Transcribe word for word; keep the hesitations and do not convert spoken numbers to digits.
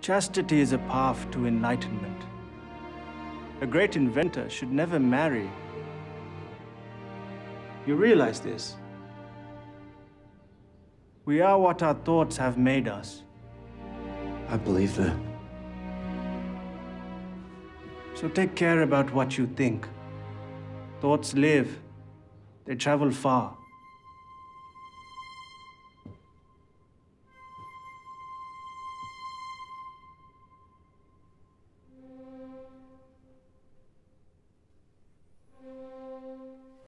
Chastity is a path to enlightenment. A great inventor should never marry. You realize this? We are what our thoughts have made us. I believe that. So take care about what you think. Thoughts live. They travel far.